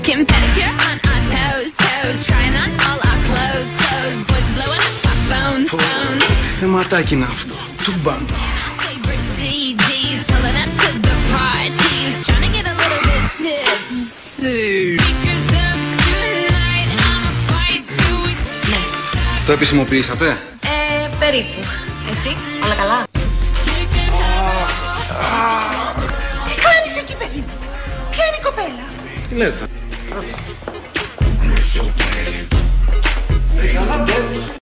manicure, pedicure on our toes, toes. Trying on all our clothes, clothes. Boys blowing up our phones, phones. Τι θεματάκι είναι αυτό, του μπάνου. Favorite CDs, pulling up to the parties, trying to get a little bit tipsy. Speakers up tonight, I'ma fight till we start. Το επισημοποιήσατε? Περίπου. Εσύ, όλα καλά? Τι κάνεις εκεί, παιδί μου? Ποια είναι η κοπέλα? Τι λέτε?